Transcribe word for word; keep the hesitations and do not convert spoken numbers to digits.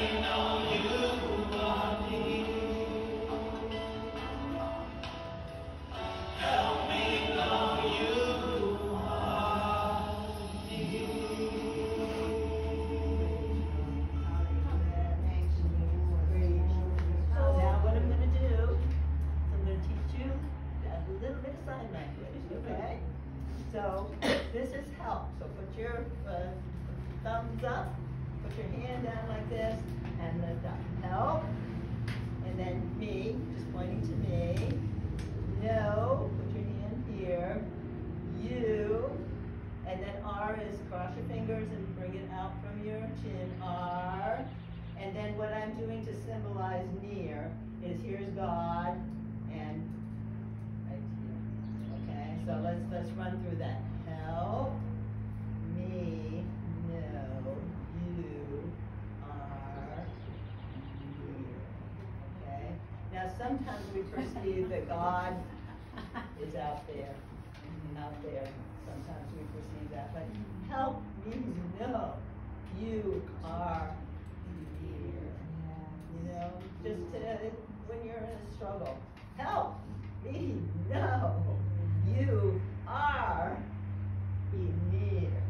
So this is help. So put your uh, thumbs up, put your hand down like this, and lift up. Help. And then me, just pointing to me. No, put your hand here. You. And then R is cross your fingers and bring it out from your chin. R. And then what I'm doing to symbolize near is here's God and right here. Okay, so let's let's run through that. Help me know you are here. Okay. Now sometimes we perceive that God is out there, out there. Sometimes we perceive that, but help me know you are here. You know, just to, when you're in a struggle, help me know you are near.